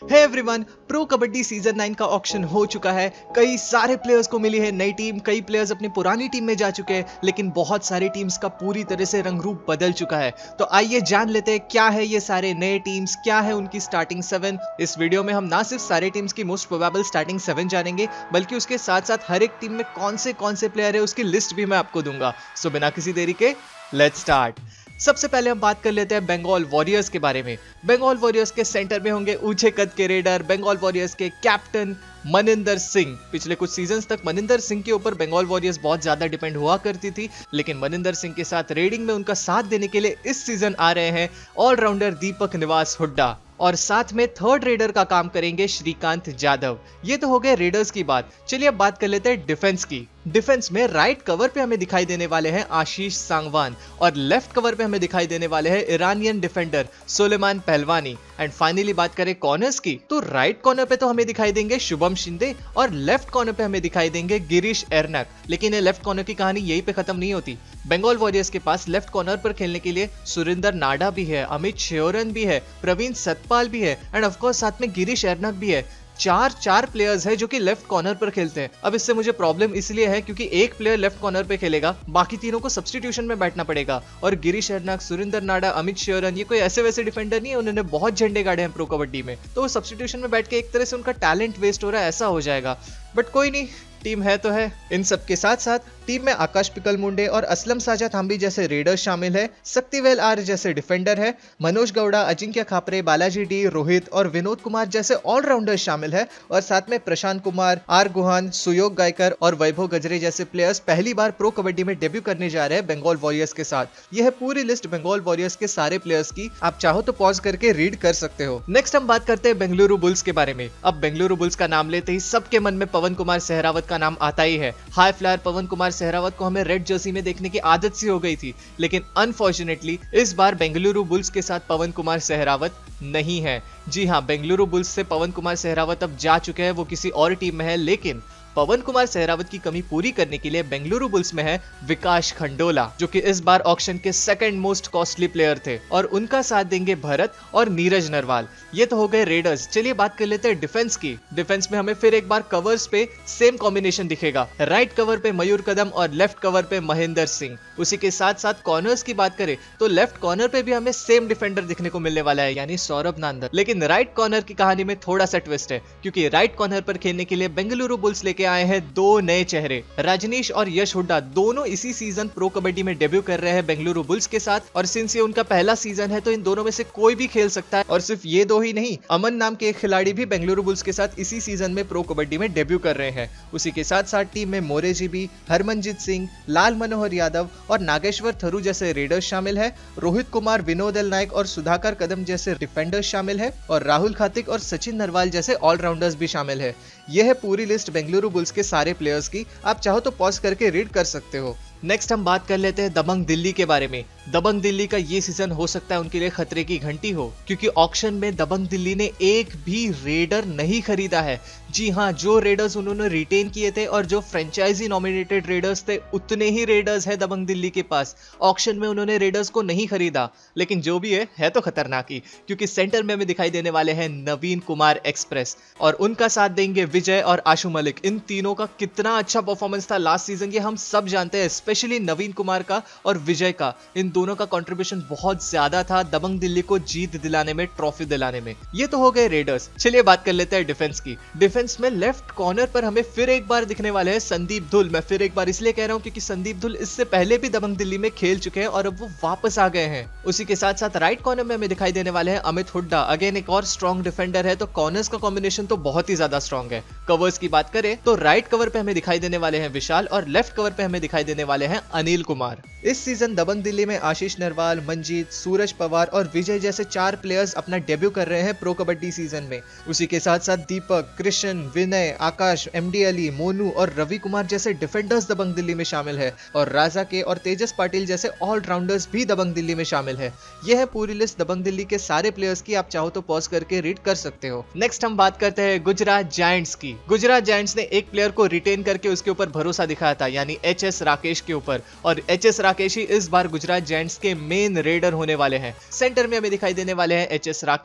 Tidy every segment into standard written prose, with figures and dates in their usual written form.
हे everyone, pro kabaddi season 9 का auction हो चुका है। कई सारे प्लेयर्स को मिली है नई टीम, कई प्लेयर्स अपनी पुरानी टीम में जा चुके हैं, लेकिन बहुत सारी टीम्स का पूरी तरह से रंग रूप बदल चुका है। तो आइए जान लेते हैं क्या है ये सारे नए टीम्स, क्या है उनकी स्टार्टिंग 7। इस वीडियो में हम ना सिर्फ सारे टीम्स की मोस्ट प्रोबेबल स्टार्टिंग 7 जानेंगे, बल्कि उसके साथ साथ हर एक टीम में कौन से प्लेयर है उसकी लिस्ट भी मैं आपको दूंगा। सो बिना किसी देरी के लेट्स स्टार्ट। सबसे पहले हम बात कर लेते हैं बंगाल वॉरियर्स के बारे में। बंगाल वॉरियर्स के सेंटर में होंगे ऊंचे कद के रेडर, बंगाल वॉरियर्स के कैप्टन मनिंदर सिंह। पिछले कुछ सीजन्स तक मनिंदर सिंह के ऊपर बंगाल वॉरियर्स बहुत ज्यादा डिपेंड हुआ करती थी, लेकिन मनिंदर सिंह के साथ रेडिंग में उनका साथ देने के लिए इस सीजन आ रहे हैं ऑलराउंडर दीपक निवास हुड्डा, और साथ में थर्ड रेडर का काम करेंगे श्रीकांत जाधव। ये तो हो गए रेडर्स की बात। चलिए अब बात कर लेते हैं डिफेंस की। डिफेंस में राइट कवर पे हमें दिखाई देने वाले हैं आशीष सांगवान, और लेफ्ट कवर पे हमें दिखाई देने वाले हैं ईरानियन डिफेंडर सुलेमान पहलवानी। एंड फाइनली बात करें कॉर्नर्स की, तो राइट कॉर्नर पे तो हमें दिखाई देंगे शुभम शिंदे, और लेफ्ट कॉर्नर पे हमें दिखाई देंगे गिरीश एर्नक। लेकिन ये लेफ्ट कॉर्नर की कहानी यही पे खत्म नहीं होती। बंगाल वॉरियर्स के पास लेफ्ट कॉर्नर पर खेलने के लिए सुरेंद्र नाडा भी है, अमित श्योरन भी है, प्रवीण सतपाल भी है, एंड ऑफकोर्स साथ में गिरीश एर्नक भी है। चार प्लेयर्स है जो कि लेफ्ट कॉर्नर पर खेलते हैं। अब इससे मुझे प्रॉब्लम इसलिए है क्योंकि एक प्लेयर लेफ्ट कॉर्नर पे खेलेगा, बाकी तीनों को सब्स्टिट्यूशन में बैठना पड़ेगा। और गिरीश एर्नक, सुरेंद्र नाडा, अमित श्योरन ये कोई ऐसे वैसे डिफेंडर नहीं है, उन्होंने बहुत झंडे गाड़े हैं प्रो कबड्डी में, तो सब्स्टिट्यूशन में बैठ के एक तरह से उनका टैलेंट वेस्ट हो रहा है, ऐसा हो जाएगा। बट कोई नहीं, टीम है तो है। इन सब के साथ साथ टीम में आकाश पिकल मुंडे और असलम साजा थाम्बी जैसे रेडर्स शामिल है, शक्तिवेल आर जैसे डिफेंडर है, मनोज गौड़ा, अजिंक्य खापरे, बालाजी डी, रोहित और विनोद कुमार जैसे ऑलराउंडर्स शामिल है, और साथ में प्रशांत कुमार, आर गुहान, सुयोग गायकर और वैभव गजरे जैसे प्लेयर्स पहली बार प्रो कबड्डी में डेब्यू करने जा रहे हैं बंगाल वॉरियर्स के साथ। यह है पूरी लिस्ट बंगाल वॉरियर्स के सारे प्लेयर्स की, आप चाहो तो पॉज करके रीड कर सकते हो। नेक्स्ट हम बात करते हैं बेंगलुरु बुल्स के बारे में। अब बेंगलुरु बुल्स का नाम लेते ही सबके मन में पवन कुमार सहरावत का नाम आता ही है। हाई फ्लायर पवन कुमार सहरावत को हमें रेड जर्सी में देखने की आदत सी हो गई थी, लेकिन अनफॉर्चुनेटली इस बार बेंगलुरु बुल्स के साथ पवन कुमार सहरावत नहीं है। जी हां, बेंगलुरु बुल्स से पवन कुमार सहरावत अब जा चुके हैं, वो किसी और टीम में है। लेकिन पवन कुमार सहरावत की कमी पूरी करने के लिए बेंगलुरु बुल्स में है विकास खंडोला, जो कि इस बार ऑक्शन के सेकंड मोस्ट कॉस्टली प्लेयर थे, और उनका साथ देंगे भरत और नीरज नरवाल। ये तो हो गए रेडर्स। चलिए बात कर लेते हैं डिफेंस की। डिफेंस में हमें फिर एक बार कवर्स पे सेम कॉम्बिनेशन दिखेगा, राइट कवर पे मयूर कदम और लेफ्ट कवर पे महेंद्र सिंह। उसी के साथ साथ कॉर्नर्स की बात करें तो लेफ्ट कॉर्नर पे भी हमें सेम डिफेंडर दिखने को मिलने वाला है, यानी सौरभ नांदर। लेकिन राइट कॉर्नर की कहानी में थोड़ा सा ट्विस्ट है, क्योंकि राइट कॉर्नर पर खेलने के लिए बेंगलुरु बुल्स लेके आए हैं दो नए चेहरे। रजनीश और यश हुड्डा दोनों इसी सीजन प्रो कबड्डी में डेब्यू कर रहे हैं बेंगलुरु बुल्स के साथ, और सिंस ये उनका पहला सीजन है तो इन दोनों में से कोई भी खेल सकता है। और सिर्फ ये दो ही नहीं, अमन नाम के एक खिलाड़ी भी बेंगलुरु बुल्स के साथ इसी सीजन में प्रो कबड्डी में डेब्यू कर रहे हैं। उसी के साथ साथ टीम में मोरेजी भी, हरमनजीत सिंह, लाल मनोहर यादव और नागेश्वर थरू जैसे रेडर्स शामिल है। रोहित कुमार, विनोद एल नायक और सुधाकर कदम जैसे डिफेंडर्स शामिल है, और राहुल खातिक और सचिन नरवाल जैसे ऑलराउंडर्स भी शामिल है। यह है पूरी लिस्ट बेंगलुरु बुल्स के सारे प्लेयर्स की, आप चाहो तो पॉज करके रीड कर सकते हो। नेक्स्ट हम बात कर लेते हैं दबंग दिल्ली के बारे में। दबंग दिल्ली का ये सीजन हो सकता है उनके लिए खतरे की घंटी हो, क्योंकि ऑक्शन में दबंग दिल्ली ने एक भी रेडर नहीं खरीदा है। जी हाँ, जो रेडर्स उन्होंने रिटेन किए थे और जो फ्रेंचाइजी नॉमिनेटेड रेडर्स थे, उतने ही रेडर्स है दबंग दिल्ली के पास। ऑक्शन में उन्होंने रेडर्स को नहीं खरीदा, लेकिन जो भी है तो खतरनाक ही, क्योंकि सेंटर में हमें दिखाई देने वाले हैं नवीन कुमार एक्सप्रेस, और उनका साथ देंगे विजय और आशु मलिक। इन तीनों का कितना अच्छा परफॉर्मेंस था लास्ट सीजन, ये हम सब जानते हैं, स्पेशली नवीन कुमार का और विजय का। इन दोनों का कंट्रीब्यूशन बहुत ज्यादा था दबंग दिल्ली को जीत दिलाने में, ट्रॉफी दिलाने में। ये तो हो गए रेडर्स। चलिए बात कर लेते हैं डिफेंस की। डिफेंस में लेफ्ट कॉर्नर पर हमें फिर एक बार दिखने वाले हैं संदीप धुल। मैं फिर एक बार इसलिए कह रहा हूं क्योंकि संदीप धुल इससे पहले भी दबंग दिल्ली में खेल चुके हैं और अब वो वापस आ गए हैं। उसी के साथ साथ राइट कॉर्नर में हमें दिखाई देने वाले हैं अमित हुड्डा, अगेन एक और स्ट्रॉन्ग डिफेंडर है। तो कॉर्नर्स का कॉम्बिनेशन तो बहुत ही ज्यादा स्ट्रॉन्ग है। कवर्स की बात करें तो राइट कवर पे हमें दिखाई देने वाले हैं विशाल, और लेफ्ट कवर पे हमें दिखाई देने वाले हैं अनिल कुमार। इस सीजन दबंग दिल्ली में आशीष नरवाल, मंजीत, सूरज पवार और विजय जैसे 4 प्लेयर्स अपना डेब्यू कर रहे हैं प्रो कबड्डी सीजन में। उसी के साथ साथ दीपक, कृष्ण, विनय, आकाश, एमडी अली, मोनू और रवि कुमार जैसे डिफेंडर्स दबंग दिल्ली में शामिल है, और राजा के और तेजस पाटिल जैसे ऑलराउंडर्स भी दबंग दिल्ली में शामिल है। यह है पूरी लिस्ट दबंग दिल्ली के सारे प्लेयर्स की, आप चाहो तो पॉज करके रीड कर सकते हो। नेक्स्ट हम बात करते हैं गुजरात जायंट्स की। गुजरात जायंट्स ने एक प्लेयर को रिटेन करके उसके ऊपर भरोसा दिखाया था, यानी एचएस राकेश के ऊपर, और एचएस राकेश ही इस बार गुजरात जायंट्स के मेन रेडर होने वाले हैं। सेंटर में हमें दिखाई देने वाले हैं एचएस राकेश।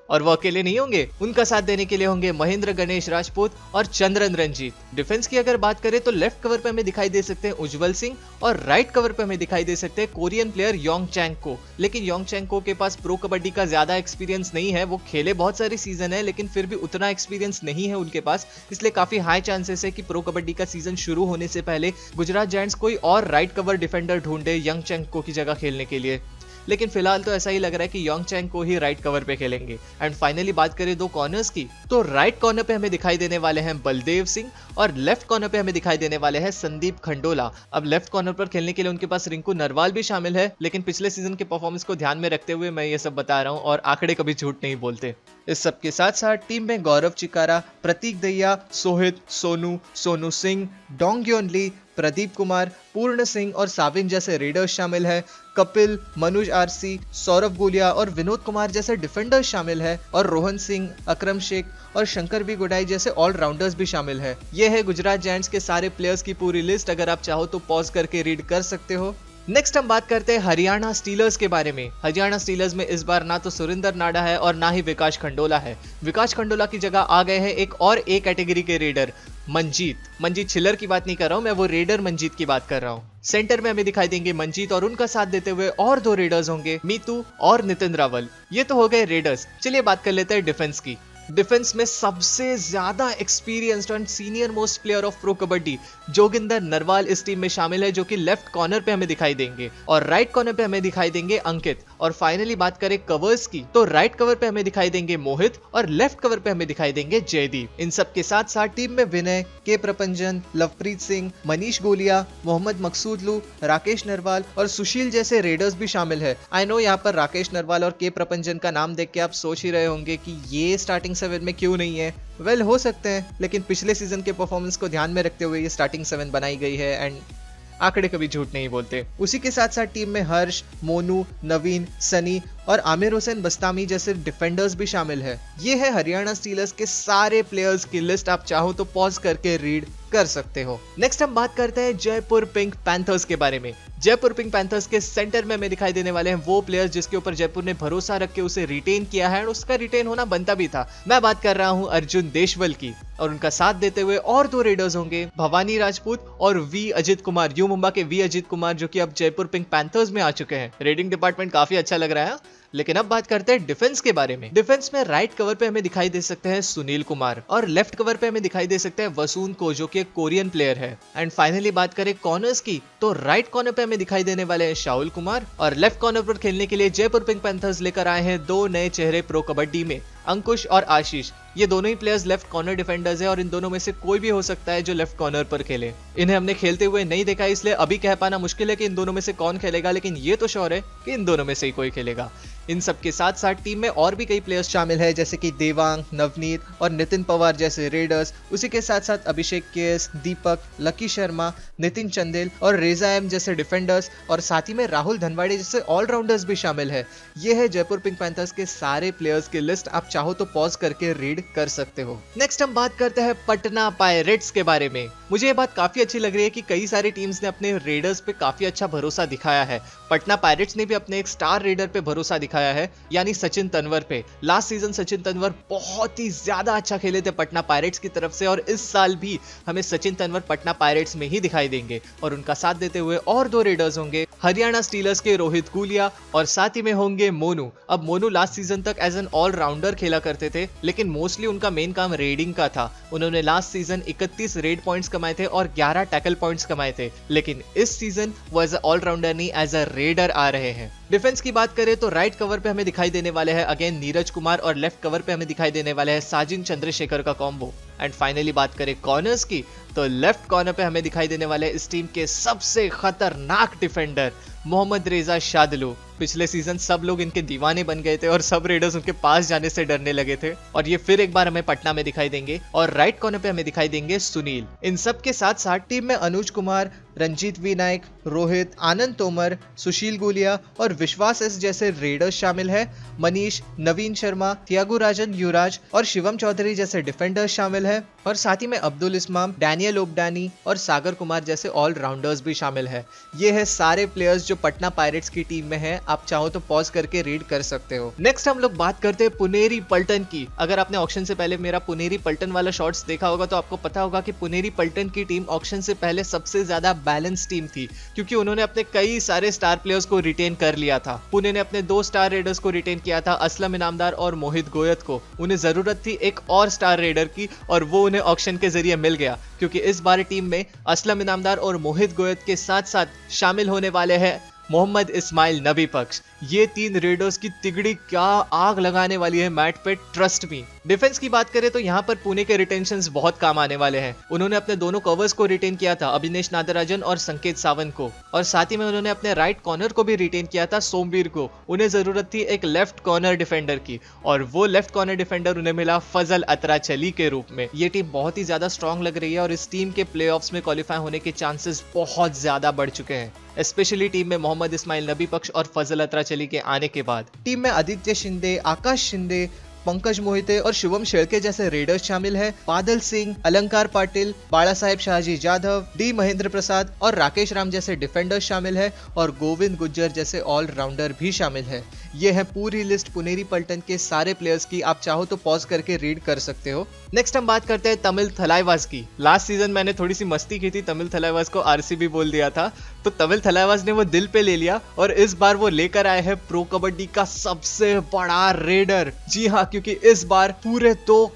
और वो अकेले नहीं होंगे, उनका साथ देने के लिए होंगे महेंद्र गणेश राजपूत और चंद्रन रंजीत। डिफेंस की अगर बात करें तो लेफ्ट कवर पे हमें दिखाई दे सकते हैं उज्जवल सिंह और राइट कवर पे हमें दिखाई दे सकते हैं कोरियन प्लेयर योंग चैंग को। लेकिन योंग चैंग को के पास प्रो कबड्डी का ज्यादा एक्सपीरियंस नहीं है, वो खेले बहुत सारे सीजन है लेकिन फिर भी उतना एक्सपीरियंस नहीं है उनके पास, इसलिए काफी हाई चांसेस है कि प्रो कबड्डी का सीजन शुरू होने से पहले गुजरात जायंट्स कोई और राइट कवर डिफेंडर ढूंढे योंग चैंग को की जगह खेलने के लिए। लेकिन फिलहाल तो ऐसा ही लग रहा है कि योंग चैंग को ही राइट कवर पे खेलेंगे। एंड फाइनली बात करें दो कॉर्नर्स की, तो राइट कॉर्नर पे हमें दिखाई देने वाले हैं बलदेव सिंह और लेफ्ट कॉर्नर पे हमें दिखाई देने वाले हैं संदीप खंडोला। अब लेफ्ट कॉर्नर पर खेलने के लिए उनके पास रिंकू नरवाल भी शामिल है, लेकिन पिछले सीजन के परफॉर्मेंस को ध्यान में रखते हुए मैं ये सब बता रहा हूँ और आंकड़े कभी झूठ नहीं बोलते। इस सब के साथ साथ टीम में गौरव चिकारा, प्रतीक दहिया, सोहित, सोनू, सोनू सिंह, डोंगयोन ली, प्रदीप कुमार, पूर्ण सिंह और साविन जैसे रेडर्स शामिल है। कपिल, मनुज आरसी, सौरभ गुलिया और विनोद कुमार जैसे डिफेंडर्स शामिल है और रोहन सिंह, अकरम शेख और शंकर बी गुडाई जैसे ऑलराउंडर्स भी शामिल है। ये है गुजरात जायंट्स के सारे प्लेयर्स की पूरी लिस्ट, अगर आप चाहो तो पॉज करके रीड कर सकते हो। नेक्स्ट हम बात करते हैं हरियाणा स्टीलर्स के बारे में। हरियाणा स्टीलर्स में इस बार ना तो सुरिंदर नाडा है और ना ही विकास खंडोला है। विकास खंडोला की जगह आ गए हैं एक और ए कैटेगरी के रेडर मंजीत छिलर की बात नहीं कर रहा हूं मैं, वो रेडर मंजीत की बात कर रहा हूं। सेंटर में हमें दिखाई देंगे मंजीत और उनका साथ देते हुए और दो रेडर्स होंगे, मीतू और नितिन रावल। ये तो हो गए रेडर्स। चलिए बात कर लेते हैं डिफेंस की। डिफेंस में सबसे ज्यादा experienced and senior most player of Pro Kabaddi Joginder Narwal इस टीम में शामिल है, जो कि लेफ्ट कॉर्नर पे हमें दिखाई देंगे और राइट कॉर्नर पे हमें दिखाई देंगे अंकित। और फाइनली बात करें कवर्स की, तो राइट कवर पे हमें दिखाई देंगे मोहित और लेफ्ट कवर पे हमें दिखाई देंगे जयदीप। इन सब के साथ साथ टीम में विनय, के प्रपंजन, लवप्रीत सिंह, मनीष गोलिया, मोहम्मद मकसूदलू, राकेश नरवाल और सुशील जैसे रेडर्स भी शामिल है। आई नो यहाँ पर राकेश नरवाल और के प्रपंजन का नाम देख के आप सोच ही रहे होंगे कि ये स्टार्टिंग 7 में क्यों नहीं है। वेल हो सकते हैं, लेकिन पिछले सीजन के परफॉर्मेंस को ध्यान में रखते हुए ये स्टार्टिंग 7 बनाई गई है एंड आंकड़े कभी झूठ नहीं बोलते। उसी के साथ साथ टीम में हर्ष, मोनू, नवीन, सनी और आमिर हुसैन बस्तामी जैसे डिफेंडर्स भी शामिल है। ये है हरियाणा स्टीलर्स के सारे प्लेयर्स की लिस्ट, आप चाहो तो पॉज करके रीड कर सकते हो। नेक्स्ट हम बात करते हैं जयपुर पिंक पैंथर्स के बारे में। जयपुर पिंक पैंथर्स के सेंटर में हमें दिखाई देने वाले हैं वो प्लेयर्स जिसके ऊपर जयपुर ने भरोसा रख के उसे रिटेन किया है और उसका रिटेन होना बनता भी था। मैं बात कर रहा हूं अर्जुन देशवल की, और उनका साथ देते हुए और दो रेडर्स होंगे भवानी राजपूत और वी अजित कुमार, यू मुंबा के वी अजित कुमार, जो कि अब जयपुर पिंक पैंथर्स में आ चुके हैं। रेडिंग डिपार्टमेंट काफी अच्छा लग रहा है। लेकिन अब बात करते हैं डिफेंस के बारे में। डिफेंस में राइट कवर पे हमें दिखाई दे सकते हैं सुनील कुमार और लेफ्ट कवर पे हमें दिखाई दे सकते हैं वसून को, जो कि एक कोरियन प्लेयर है। एंड फाइनली बात करें कॉर्नर्स की, तो राइट कॉर्नर पे हमें दिखाई देने वाले हैं शाहुल कुमार और लेफ्ट कॉर्नर पर खेलने के लिए जयपुर पिंक पैंथर्स लेकर आए हैं दो नए चेहरे प्रो कबड्डी में, अंकुश और आशीष। ये दोनों ही प्लेयर्स लेफ्ट कॉर्नर डिफेंडर्स है और इन दोनों में से कोई भी हो सकता है जो लेफ्ट कॉर्नर पर खेले। इन्हें हमने खेलते हुए नहीं देखा, इसलिए अभी कह पाना मुश्किल है कि इन दोनों में से कौन खेलेगा, लेकिन ये तो श्योर है कि इन दोनों में से ही कोई खेलेगा। इन सब के साथ साथ टीम में और भी कई प्लेयर्स शामिल है, जैसे कि देवांग, नवनीत और नितिन पवार जैसे रेडर्स। उसी के साथ साथ अभिषेक केएस, दीपक, लकी शर्मा, नितिन चंदेल और रेजा एम जैसे डिफेंडर्स, और साथ ही में राहुल धनवाड़े जैसे ऑलराउंडर्स भी शामिल है। ये है जयपुर पिंक पैंथर्स के सारे प्लेयर्स की लिस्ट, आप चाहो तो पॉज करके रीड कर सकते हो। नेक्स्ट हम बात करते हैं पटना पायरेट्स के बारे में। मुझे ये बात काफी अच्छी लग रही है कि कई सारी टीम्स ने अपने रेडर्स पे काफी अच्छा भरोसा दिखाया है। पटना पायरेट्स ने भी अपने एक स्टार रेडर पे भरोसा दिखाया है, यानी सचिन तंवर पे। लास्ट सीजन सचिन तंवर बहुत ही ज्यादा अच्छा खेले थे पटना पायरेट्स की तरफ से, और इस साल भी हमें सचिन तंवर पटना पायरेट्स में ही दिखाई देंगे। और उनका साथ देते हुए और दो रेडर्स होंगे, हरियाणा स्टीलर्स के रोहित गुलिया और साथ ही में होंगे मोनू। अब मोनू लास्ट सीजन तक एज एन ऑलराउंडर खेला करते थे, लेकिन मोस्टली उनका मेन काम रेडिंग का था। उन्होंने लास्ट सीजन 31 रेड पॉइंट्स कमाए थे और 11 टैकल पॉइंट्स कमाए थे, लेकिन इस सीजन वो एज अ ऑलराउंडर नहीं एज अ रेडर आ रहे हैं। डिफेंस की बात करें तो राइट कवर पे हमें दिखाई देने वाले हैं अगेन नीरज कुमार और लेफ्ट कवर पे हमें दिखाई देने वाले हैं साजिन चंद्रशेखर का कॉम्बो। एंड फाइनली बात करें कॉर्नर्स की, तो लेफ्ट कॉर्नर पे हमें दिखाई देने वाले इस टीम के सबसे खतरनाक डिफेंडर मोहम्मद रेजा शादलू। पिछले सीजन सब लोग इनके दीवाने बन गए थे और सब रेडर्स उनके पास जाने से डरने लगे थे, और ये फिर एक बार हमें पटना में दिखाई देंगे। और राइट कॉर्नर पे हमें दिखाई देंगे सुनील। इन सब के साथ साथ टीम में अनुज कुमार, रंजीत वी नायक, रोहित, आनंद तोमर, सुशील गुलिया और विश्वास एस जैसे रेडर्स शामिल है। मनीष, नवीन शर्मा, त्यागू राजन, युवराज और शिवम चौधरी जैसे डिफेंडर्स शामिल है। और साथ ही में अब्दुल इस्माम, डैनियल ओबडानी और सागर कुमार जैसे ऑलराउंडर्स भी शामिल है। ये है सारे प्लेयर्स जो पटना पायरेट्स की टीम में है। आप चाहो तो पॉज करके रीड कर सकते हो। नेक्स्ट हम लोग बात करते हैं पुनेरी पल्टन की। अगर आपने ऑक्शन से पहले मेरा पुनेरी पल्टन वाला शॉर्ट्स देखा होगा तो आपको पता होगा कि पुनेरी पल्टन की टीम ऑक्शन से पहले सबसे ज्यादा बैलेंस टीम थी, क्योंकि उन्होंने अपने कई सारे स्टार प्लेयर्स को रिटेन कर लिया था। पुणे ने अपने 2 स्टार रेडर्स को रिटेन किया था, असलम इनामदार और मोहित गोयत को। उन्हें जरूरत थी एक और स्टार रेडर की और वो उन्हें ऑक्शन के जरिए मिल गया, क्योंकि इस बार टीम में असलम इनामदार और मोहित गोयत के साथ साथ शामिल होने वाले हैं मोहम्मद इस्माइल नबी पक्ष। ये 3 रेडर्स की तिगड़ी क्या आग लगाने वाली है मैट पे, ट्रस्ट मी। डिफेंस की बात करें तो यहाँ पर पुणे के रिटेंशंस बहुत काम आने वाले हैं। उन्होंने अपने दोनों कवर्स को रिटेन किया था, अभिनेश नादराजन और संकेत सावंत को, और साथ ही में उन्होंने अपने राइट कॉर्नर को भी रिटेन किया था, सोमवीर को। उन्हें जरूरत थी एक लेफ्ट कॉर्नर डिफेंडर की और वो लेफ्ट कॉर्नर डिफेंडर उन्हें मिला फजल अतराचली के रूप में। ये टीम बहुत ही ज्यादा स्ट्रॉन्ग लग रही है और इस टीम के प्लेऑफ्स में क्वालिफाई होने के चांसेस बहुत ज्यादा बढ़ चुके हैं, स्पेशली टीम में मोहम्मद इस्माइल नबी पक्ष और फजल अतराचली के आने के बाद। टीम में आदित्य शिंदे, आकाश शिंदे, पंकज मोहिते और शुभम शेळके जैसे रेडर्स शामिल है। बादल सिंह, अलंकार पाटिल, बाला साहेब शाहजी जाधव, डी महेंद्र प्रसाद और राकेश राम जैसे डिफेंडर्स शामिल है और गोविंद गुज्जर जैसे ऑलराउंडर भी शामिल है। ये है पूरी लिस्ट पुनेरी पल्टन के सारे प्लेयर्स की। आप चाहो तो पॉज करके रीड कर सकते हो। नेक्स्ट हम बात करते हैं तमिल थलाइवास की। लास्ट सीजन मैंने थोड़ी सी मस्ती की थी, तमिल थलाइवास को आरसीबी बोल दिया था, तो तमिल थलाइवास ने वो दिल पे ले लिया और इस बार वो लेकर आए हैं प्रो कबड्डी का सबसे बड़ा रेडर। जी हाँ, क्योंकि इस बार पूरे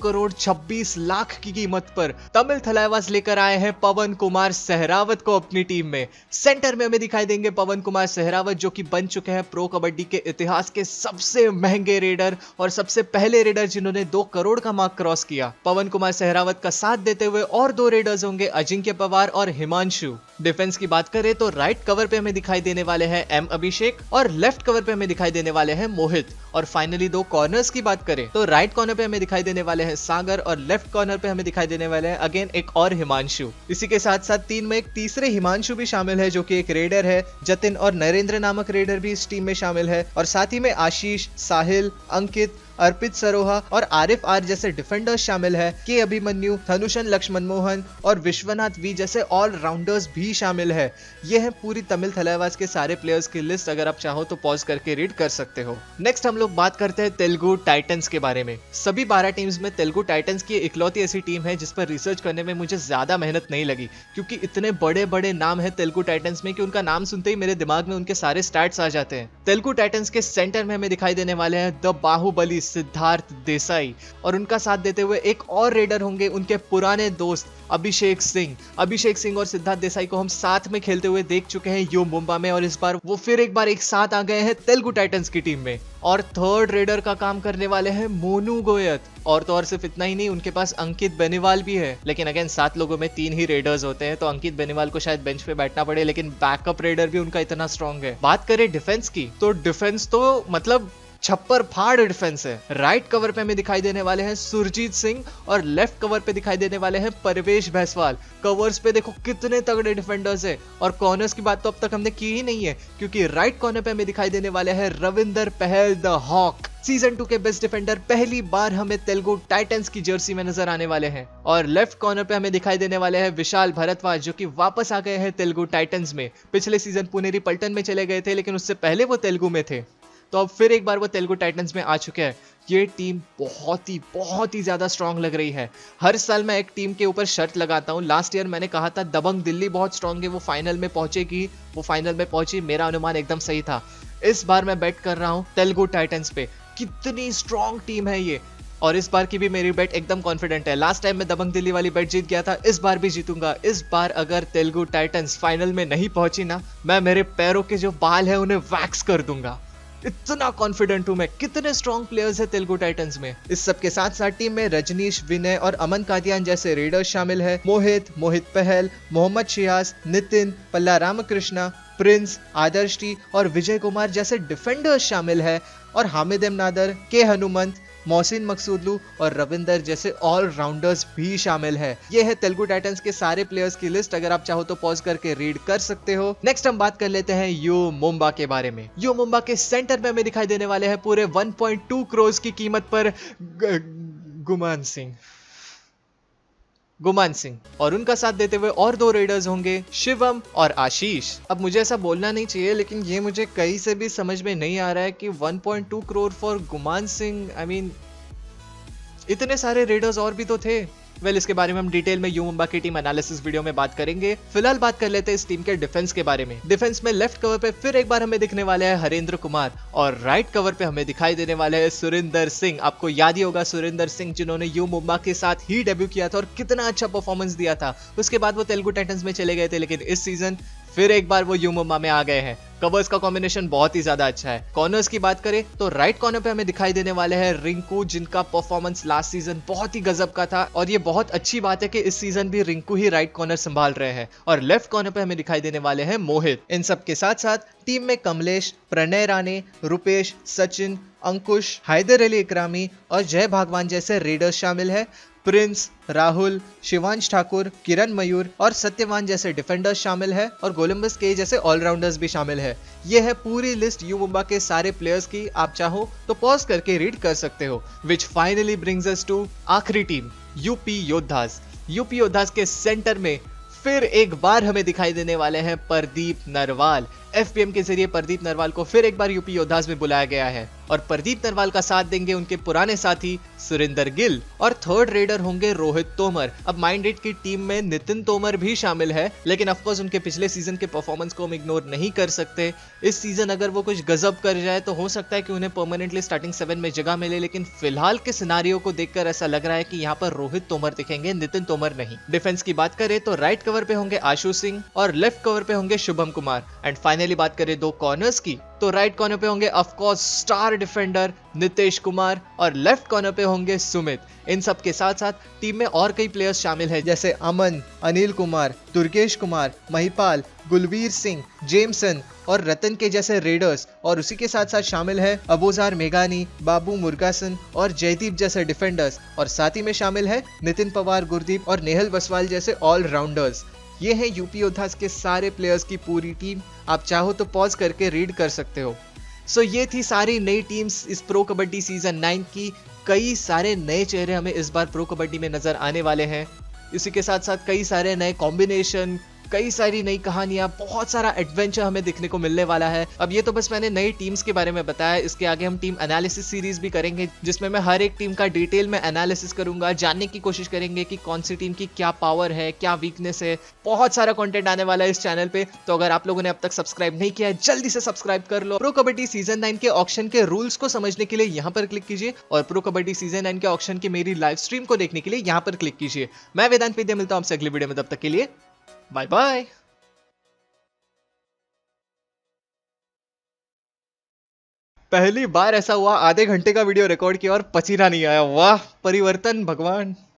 2,26,00,000 की कीमत पर तमिल थलाइवास लेकर आए हैं पवन कुमार सहरावत को अपनी टीम में। सेंटर में हमें दिखाई देंगे पवन कुमार सहरावत, जो कि बन चुके हैं प्रो कबड्डी के इतिहास के सबसे महंगे रेडर और सबसे पहले रेडर जिन्होंने 2 करोड़ का मार्क क्रॉस किया। पवन कुमार सहरावत का साथ देते हुए और 2 रेडर्स होंगे, अजिंक्य पवार और हिमांशु। डिफेंस की बात करें तो राइट कवर पे हमें दिखाई देने वाले हैं एम अभिषेक और लेफ्ट कवर पे हमें दिखाई देने वाले हैं मोहित। और फाइनली 2 कॉर्नर्स की बात करें तो राइट कॉर्नर पे हमें दिखाई देने वाले हैं सागर और लेफ्ट कॉर्नर पे हमें दिखाई देने वाले हैं अगेन एक और हिमांशु। इसी के साथ साथ 3 में एक तीसरे हिमांशु भी शामिल है, जो कि एक रेडर है। जतिन और नरेंद्र नामक रेडर भी इस टीम में शामिल है और साथ ही में आशीष, साहिल, अंकित, अर्पित सरोहा और आरिफ आर जैसे डिफेंडर्स शामिल है। के अभिमन्यु, धनुषन लक्ष्मण मोहन और विश्वनाथ वी जैसे ऑलराउंडर्स भी शामिल है। ये है पूरी तमिल थलाइवास के सारे प्लेयर्स की लिस्ट। अगर आप चाहो तो पॉज करके रीड कर सकते हो। नेक्स्ट हम लोग बात करते हैं तेलुगु टाइटंस के बारे में। सभी 12 टीम्स में तेलुगु टाइटंस की इकलौती ऐसी टीम है जिस पर रिसर्च करने में मुझे ज्यादा मेहनत नहीं लगी, क्योंकि इतने बड़े बड़े नाम है तेलुगु टाइटंस में कि उनका नाम सुनते ही मेरे दिमाग में उनके सारे स्टैट्स आ जाते हैं। तेलुगु टाइटंस के सेंटर में हमें दिखाई देने वाले हैं द बाहुबली सिद्धार्थ देसाई, और उनका साथ देते हुए एक और रेडर होंगे उनके पुराने दोस्त अभिषेक सिंह और सिद्धार्थ देसाई को हम साथ में खेलते हुए देख चुके हैं यो मुंबा में, और इस बार वो फिर एक बार एक साथ आ गए हैं तेलुगु टाइटंस की टीम में। और थर्ड रेडर का काम करने वाले हैं मोनू गोयत, और तो और सिर्फ इतना ही नहीं, उनके पास अंकित बेनीवाल भी है। लेकिन अगेन 7 लोगों में 3 ही रेडर्स होते हैं, तो अंकित बेनीवाल को शायद बेंच पे बैठना पड़े, लेकिन बैकअप रेडर भी उनका इतना स्ट्रॉन्ग है। बात करें डिफेंस की, तो डिफेंस तो मतलब छप्पर फाड़ डिफेंस है। राइट कवर पे हमें दिखाई देने वाले हैं सुरजीत सिंह और लेफ्ट कवर पे दिखाई देने वाले हैं परवेश भैसवाल। कवर्स पे देखो कितने तगड़े डिफेंडर्स है। और कॉर्नर्स की बात तो अब तक हमने की ही नहीं है, क्योंकि राइट कॉर्नर पे हमें दिखाई देने वाले हैं रविंदर पहल द हॉक। सीजन 2 के बेस्ट डिफेंडर पहली बार हमें तेलुगु टाइटंस की जर्सी में नजर आने वाले हैं। और लेफ्ट कॉर्नर पे हमें दिखाई देने वाले हैं विशाल भरद्वाज, जो कि वापस आ गए हैं तेलुगु टाइटंस में। पिछले सीजन पुनेरी पल्टन में चले गए थे, लेकिन उससे पहले वो तेलुगु में थे, तो अब फिर एक बार वो तेलुगु टाइटंस में आ चुके हैं। ये टीम बहुत ही ज्यादा स्ट्रांग लग रही है। हर साल मैं एक टीम के ऊपर शर्त लगाता हूँ। लास्ट ईयर मैंने कहा था दबंग दिल्ली बहुत स्ट्रांग है, वो फाइनल में पहुंचेगी, वो फाइनल में पहुंची, मेरा अनुमान एकदम सही था। इस बार मैं बेट कर रहा हूँ तेलुगु टाइटंस पे। कितनी स्ट्रांग टीम है ये, और इस बार की भी मेरी बेट एकदम कॉन्फिडेंट है। लास्ट टाइम मैं दबंग दिल्ली वाली बेट जीत गया था, इस बार भी जीतूंगा। इस बार अगर तेलुगु टाइटंस फाइनल में नहीं पहुंची ना, मैं मेरे पैरों के जो बाल है उन्हें वैक्स कर दूंगा। इतना कॉन्फिडेंट हूं मैं। कितने स्ट्रॉन्ग प्लेयर्स है तेलुगु टाइटंस में। इस सब के साथ साथ टीम में रजनीश, विनय और अमन कादियान जैसे रेडर्स शामिल है। मोहित पहल, मोहम्मद शियास, नितिन, पल्ला रामकृष्णा, प्रिंस, आदर्श टी और विजय कुमार जैसे डिफेंडर्स शामिल है। और हामिद एम नादर, के हनुमंत, मोहसिन मकसूदलू और रविंदर जैसे ऑलराउंडर्स भी शामिल है। ये है तेलुगु टाइटंस के सारे प्लेयर्स की लिस्ट। अगर आप चाहो तो पॉज करके रीड कर सकते हो। नेक्स्ट हम बात कर लेते हैं यो मुंबा के बारे में। यो मुंबा के सेंटर में हमें दिखाई देने वाले हैं पूरे 1.2 करोड़ की कीमत पर गुमान सिंह। गुमान सिंह, और उनका साथ देते हुए और 2 रेडर्स होंगे शिवम और आशीष। अब मुझे ऐसा बोलना नहीं चाहिए, लेकिन ये मुझे कहीं से भी समझ में नहीं आ रहा है कि 1.2 crore for Guman Singh. I mean इतने सारे रेडर्स और भी तो थे। इसके बारे में हम डिटेल में यू मुंबा की टीम एनालिसिस वीडियो में बात करेंगे। फिलहाल बात कर लेते हैं इस टीम के डिफेंस के बारे में। डिफेंस में लेफ्ट कवर पे फिर एक बार हमें दिखने वाले हैं हरेंद्र कुमार, और राइट कवर पे हमें दिखाई देने वाले हैं सुरिंदर सिंह। आपको याद ही होगा सुरिंदर सिंह, जिन्होंने यू मुंबा के साथ ही डेब्यू किया था और कितना अच्छा परफॉर्मेंस दिया था। उसके बाद वो तेलुगु टाइटंस में चले गए थे, लेकिन इस सीजन फिर एक बार वो यू मुंबा में आ गए हैं। कवर्स का कॉम्बिनेशन बहुत ही ज्यादा अच्छा है। कॉर्नर्स की बात करें तो राइट कॉर्नर पे हमें दिखाई देने वाले हैं रिंकू, जिनका परफॉर्मेंस लास्ट सीजन बहुत ही गजब का था, और ये बहुत अच्छी बात है कि इस सीजन भी रिंकू ही राइट कॉर्नर संभाल रहे हैं। और लेफ्ट कॉर्नर पे हमें दिखाई देने वाले हैं मोहित। इन सब के साथ साथ टीम में कमलेश, प्रणय राणे, रुपेश, सचिन, अंकुश, हैदर अली इकरामी और जय भागवान जैसे रेडर्स शामिल है। प्रिंस, राहुल, शिवांश ठाकुर, किरण मयूर और सत्यवान जैसे डिफेंडर्स शामिल है, और गोलंबस के जैसे ऑलराउंडर्स भी शामिल है। ये है पूरी लिस्ट यू मुंबा के सारे प्लेयर्स की। आप चाहो तो पॉज करके रीड कर सकते हो। Which finally brings us to आखिरी team, UP Yoddhas. UP Yoddhas के सेंटर में फिर एक बार हमें दिखाई देने वाले हैं प्रदीप नरवाल। एफपीएम के जरिए प्रदीप नरवाल को फिर एक बार यूपी योद्धास में बुलाया गया है, और प्रदीप नरवाल का साथ देंगे उनके पुराने साथी सुरिंदर गिल, और थर्ड रेडर होंगे रोहित तोमर। अब माइंडेड की टीम में नितिन तोमर भी शामिल है, लेकिन ऑफकोर्स उनके पिछले सीजन के परफॉर्मेंस को हम इग्नोर नहीं कर सकते। इस सीजन अगर वो कुछ गजब कर जाए तो हो सकता है कि उन्हें परमानेंटली स्टार्टिंग 7 में जगह मिले, लेकिन फिलहाल के सिनारियो को देखकर ऐसा लग रहा है कि यहाँ पर रोहित तोमर दिखेंगे, नितिन तोमर नहीं। डिफेंस की बात करें तो राइट कवर पे होंगे आशु सिंह और लेफ्ट कवर पे होंगे शुभम कुमार। एंड फाइनली बात करें 2 कॉर्नर्स की तो राइट कॉर्नर पे होंगे of course star defender Nitesh Kumar, और लेफ्ट कॉर्नर पे होंगे सुमित। इन सब के साथ साथ टीम में और कई प्लेयर्स शामिल हैं, जैसे अमन, अनिल कुमार, दुर्गेश कुमार, महिपाल, गुलवीर सिंह, जेमसन और रतन के जैसे रेडर्स, और उसी के साथ साथ शामिल है अबोजार मेघानी, बाबू मुर्गासन और जयदीप जैसे डिफेंडर्स, और साथ ही में शामिल है नितिन पवार, गुरदीप और नेहल बसवाल जैसे ऑलराउंडर्स। ये है यूपी योद्धास के सारे प्लेयर्स की पूरी टीम। आप चाहो तो पॉज करके रीड कर सकते हो। सो ये थी सारी नई टीम्स इस प्रो कबड्डी सीजन 9 की। कई सारे नए चेहरे हमें इस बार प्रो कबड्डी में नजर आने वाले हैं। इसी के साथ साथ कई सारे नए कॉम्बिनेशन, कई सारी नई कहानियां, बहुत सारा एडवेंचर हमें दिखने को मिलने वाला है। अब ये तो बस मैंने नई टीम्स के बारे में बताया। इसके आगे हम टीम एनालिसिस सीरीज भी करेंगे, जिसमें मैं हर एक टीम का डिटेल में एनालिसिस करूंगा, जानने की कोशिश करेंगे कि कौन सी टीम की क्या पावर है, क्या वीकनेस है। बहुत सारा कंटेंट आने वाला है इस चैनल पे, तो अगर आप लोगों ने अब तक सब्सक्राइब नहीं किया है जल्दी से सब्सक्राइब कर लो। प्रो कबड्डी सीजन 9 के ऑक्शन के रूल्स को समझने के लिए यहाँ पर क्लिक कीजिए, और प्रो कबड्डी सीजन 9 के ऑक्शन की मेरी लाइव स्ट्रीम को देखने के लिए यहाँ पर क्लिक कीजिए। मैं वेदांत वैद्य मिलता हूँ आपसे अगली वीडियो में, तब तक के लिए बाय बाय। पहली बार ऐसा हुआ आधे घंटे का वीडियो रिकॉर्ड किया और पसीना नहीं आया। वाह परिवर्तन भगवान।